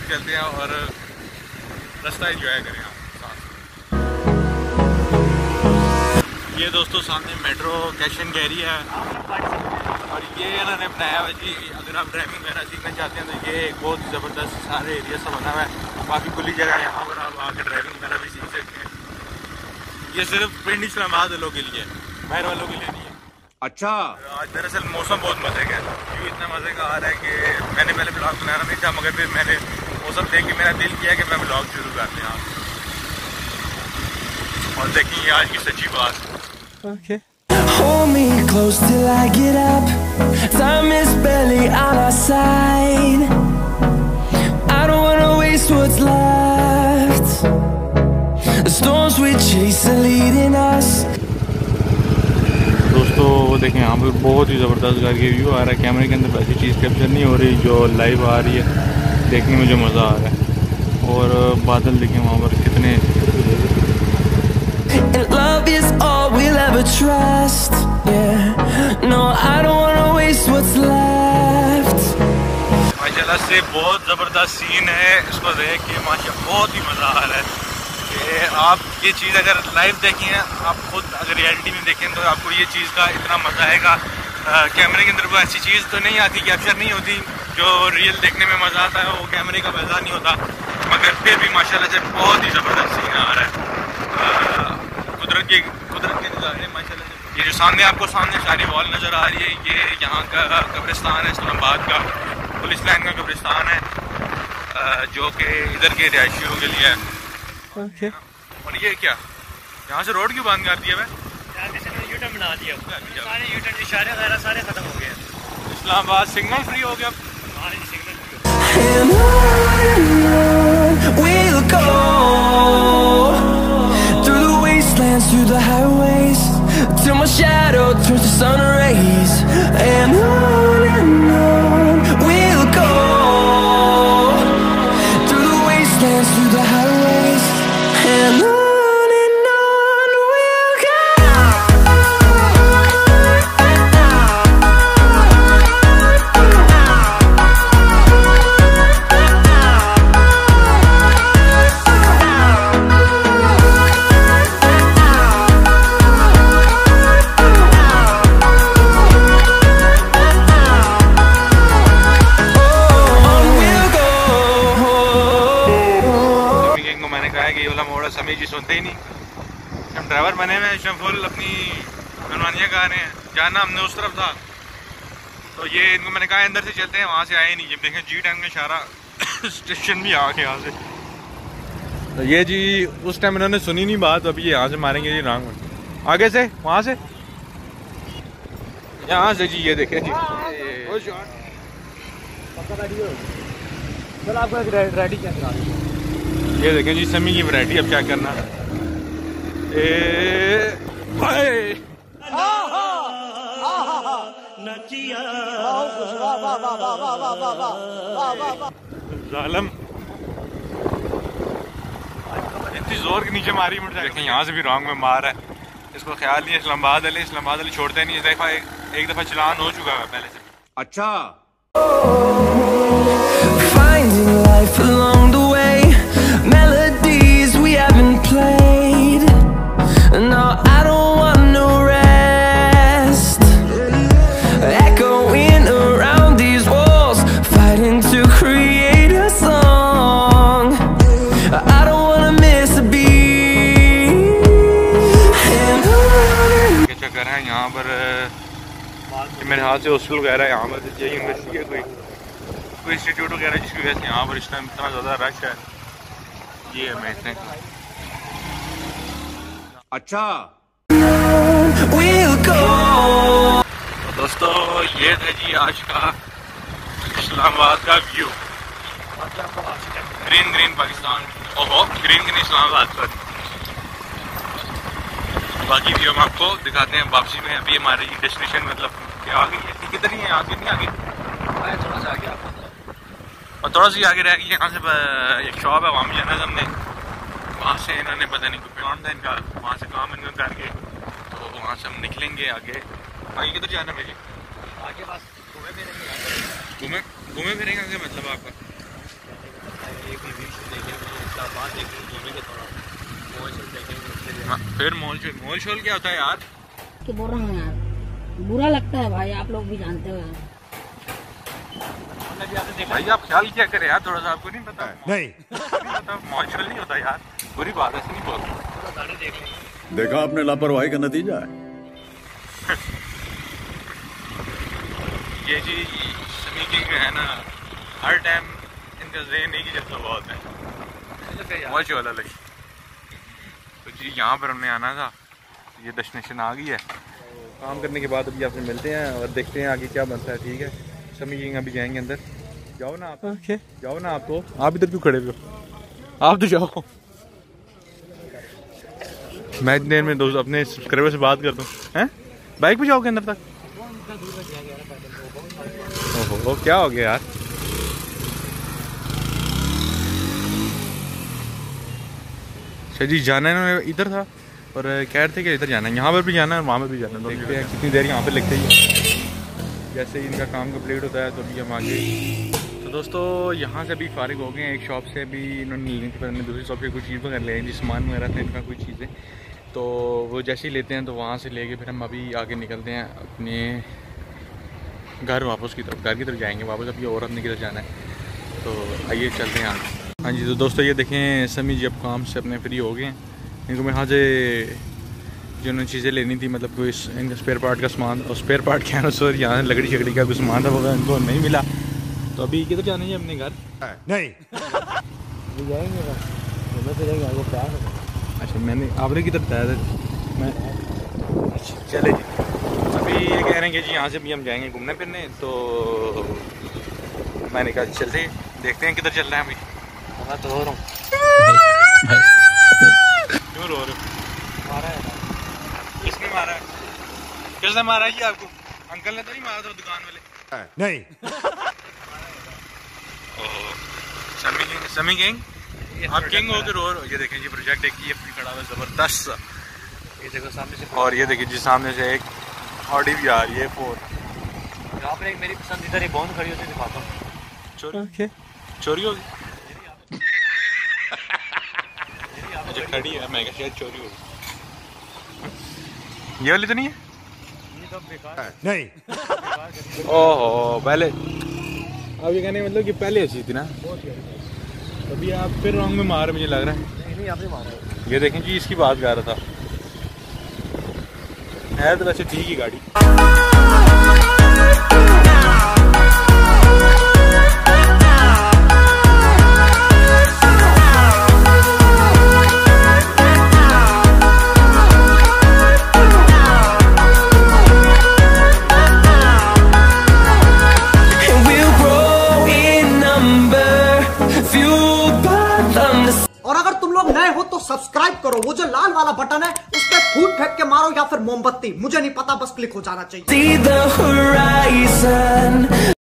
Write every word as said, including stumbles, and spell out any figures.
चलते हैं और रास्ता एंजॉय करें आप। ये दोस्तों सामने मेट्रो कैश एंड कैरी है और ये इन्होंने बनाया हुआ जी, अगर आप ड्राइविंग वगैरह सीखना चाहते हैं तो ये एक बहुत ज़बरदस्त सारे एरिया से बना हुआ है, काफ़ी खुली जगह है, यहाँ पर आप आकर ड्राइविंग वगैरह भी सीख सकते हैं। ये सिर्फ पिंड इस्लामाबाद वालों के लिए, बाहर वालों के लिए नहीं है। अच्छा, आज दरअसल मौसम बहुत मज़े का है, क्योंकि इतना मज़े का आ रहा है कि मैंने पहले ब्लॉग बनाना नहीं था, मगर फिर मैंने मौसम देख के मेरा दिल किया कि मैं ब्लॉग शुरू कर दें आप, और देखिए आज की सच्ची बात। Okay. Hold me close till I get up. Time is barely on our side. I don't wanna waste what's left. The storms we chase are leading us. दोस्तों वो देखें यहाँ पर बहुत ही ज़बरदस्त घर के व्यू आ रहा है, कैमरे के अंदर ऐसी चीज़ कैप्चर नहीं हो रही जो लाइव आ रही है, देखने में जो मज़ा आ रहा है। और बादल देखें वहाँ पर कितने। And love is all we'll ever trust. Yeah. No, I don't wanna waste what's left. माशाल्लाह से बहुत ज़बरदस्त सीन है, इसको देख के माशाल्लाह बहुत ही मज़ा आ रहा है कि आप ये चीज़ अगर लाइव देखें, आप खुद अगर रियलिटी में देखें तो आपको ये चीज़ का इतना मज़ा आएगा। कैमरे के अंदर वो ऐसी चीज़ तो नहीं आती, कैप्चर नहीं होती, जो रियल देखने में मज़ा आता है वो कैमरे का मज़ा नहीं होता, मगर फिर भी माशाल्लाह से बहुत ही ज़बरदस्त सीन आ रहा है। कुदरत के कुदरत के नज़ारे माशाल्लाह। ये जो सामने आपको सामने सारी वॉल नज़र आ रही है, ये यहाँ का कब्रिस्तान है, इस्लामाबाद का पुलिस लाइन का कब्रिस्तान है, जो कि इधर के रिहायशियों के लिए है। Okay. और ये क्या यहाँ से रोड क्यों बंद कर दिया? मैं यूटर्न बना दिया, सारे यूटर्न इशारे वगैरह सारे खत्म हो गए। इस्लामाबाद सिग्नल फ्री हो गया। And on we'll go through the wastelands, through the highways, till my shadow turns to sun rays. And on and on we'll go through the wastelands, through the highways, and on. जी सुनते ही नहीं, हम driver बने हुए हैं, full अपनी मनमानियाँ गा रहे हैं। जाना हमने उस तरफ था तो ये इनको मैंने कहा अंदर से चलते हैं, वहाँ से आए नहीं। जब देखें जी टाइम में इशारा स्टेशन भी आ गया यहाँ से, तो ये जी उस टाइम इन्होंने सुनी नहीं बात, अभी ये यहाँ से मारेंगे जी रॉन्ग आगे से, वहाँ से यहाँ से जी। ये देखें जी ये देखें जी समी की वैरायटी। अब क्या करना है, जालम इतनी जोर के नीचे मारी मुझे। देखें यहाँ से भी रॉन्ग में मार है, इसको ख्याल नहीं है। इस्लामाबाद वाले इस्लामाबाद वाले छोड़ते नहीं, एक दफा एक दफा चलान हो चुका है पहले से। अच्छा, Finding life along the way, melodies we haven't played. No, I don't want no rest. Echoing around these walls, fighting to create a song. I don't wanna miss a beat. क्या चक्कर है यहाँ पर? मेरे हाथ से हॉस्टल वगैरह है यहाँ पर, ये यूनिवर्सिटी है कोई कोई इंस्टीट्यूट वगैरह, जिसकी वजह से यहाँ पर इस टाइम इतना ज़्यादा रश है। ये है मैं इतने अच्छा। तो दोस्तों ये था जी आज का इस्लामाबाद का व्यू, ग्रीन ग्रीन पाकिस्तान, ओहो ग्रीन ग्रीन इस्लामाबाद पर। बाकी व्यू हम आपको दिखाते हैं वापसी में। अभी हमारी डेस्टिनेशन मतलब क्या आ गई है, किधर ही है, आगे नहीं आगे, थोड़ा सा आगे और थोड़ा सा आगे रह गई। यहाँ से एक शॉप है, वहाँ भी जाना है हमने। वहाँ से इन्होंने पता नहीं कोई प्लान था इनका, वहाँ से काम इन्होंने करके तो वहाँ से हम निकलेंगे आगे। आगे किधर जाना मेरे आगे बस घूमे फिरेंगे, घूमे घूमे फिरेंगे आगे मतलब आपका फिर मॉल शोल मॉल शोल क्या होता है यार? तो बोल रहा हूँ यार, बुरा लगता है भाई, आप लोग भी जानते हो यार। भाई आप ख्याल क्या करें यार, थोड़ा सा आपको नहीं पता? नहीं नहीं पता, मॉल शोल नहीं होता यार, बुरी बात है, ऐसे नहीं बोलते। देखा आपने लापरवाही का नतीजा है। ये जी समीकिंग है ना, हर टाइम इनका ज़हन एक ही जैसा बहुत है, मॉल शोल अलग। तो जी यहाँ पर हमने आना था, ये डेस्टिनेशन आ गई है। काम करने के बाद अभी आपसे मिलते हैं और देखते हैं आगे क्या बनता है। ठीक है, समीकिंग अभी जाएंगे अंदर। जाओ ना आप, okay. जाओ ना आप, तो आप इधर क्यों खड़े हो? आप तो जाओ, मैं इतनी देर में दोस्त अपने सब्सक्राइबर से बात कर दूँ। हैं बाइक पे जाओगे अंदर तक? ओहो क्या हो गया यार? अच्छा जी, जाना है इधर था और कह रहे थे कि इधर जाना है, यहाँ पर भी जाना है, वहाँ पर भी जाना है। देखते हैं कितनी देर यहाँ पे लगती है। जैसे ही इनका काम कंप्लीट होता है तो अभी हम आगे। तो दोस्तों यहाँ से अभी फारिग हो गए हैं, एक शॉप से अभी इन्होंने लेनी थी, पर हमने दूसरी शॉप से कुछ चीज़ वगैरह ले, जिस सामान वगैरह था इनका, कोई चीज़ें, तो वो जैसे ही लेते हैं तो वहाँ से लेके फिर हम अभी आगे निकलते हैं अपने घर वापस की तरफ, घर की तरफ जाएंगे वापस। अभी और हमने किधर जाना है, तो आइए चलते हैं आगे। हाँ जी, तो दोस्तों ये देखें समी जी अब काम से अपने फ्री हो गए हैं। इनको मैं यहाँ से जो उन्होंने चीज़ें लेनी थी, मतलब कोई इनका स्पेयर पार्ट का सामान, और स्पेयर पार्ट क्या है सर, यहाँ लकड़ी शकड़ी का कोई सामान था वो इनको नहीं मिला। तो अभी किधर जाना है अपने घर? नहीं जाएंगे अच्छा, मैंने आपने किधर बताया था? मैं अच्छा चले जी, अभी ये कह रहे हैं कि जी यहाँ से भी हम जाएंगे घूमने फिरने, तो मैंने कहा चलते देखते हैं किधर चल रहे हैं अभी। मैं तो रो रहा हूँ। क्यों रो रहे हो? मारा है। किसने मारा है? किसने मारा है जी आपको? अंकल ने तो नहीं मारा था दुकान वाले? नहीं। ओह समी किंग, समी किंग आप किंग हो के रो रहे हो। ये देखें जी प्रोजेक्ट एक ये खड़ा हुआ जबरदस्त, ये देखो सामने से, और ये देखिए जी सामने से एक ऑडी भी आ रही है फोर। यहाँ पर एक मेरी पसंदीदा रिबॉन खड़ी होती दिखाता हूँ। चोरी okay. चोरी होगी अच्छा खड़ी है, मैं शायद चोरी होगी। ये वाली तो नहीं है? ये तो बेकार है। नहीं ओहो पहले, अब ये कहने मतलब कि पहले अच्छी थी ना, अभी आप फिर रॉन्ग में मार, मुझे लग रहा है। नहीं नहीं आपने मारा है। ये देखें जी इसकी बात कर रहा था, है तो वैसे ठीक ही गाड़ी। और अगर तुम लोग नए हो तो सब्सक्राइब करो, वो जो लाल वाला बटन है उस पर फूट फेंक के मारो या फिर मोमबत्ती, मुझे नहीं पता, बस क्लिक हो जाना चाहिए।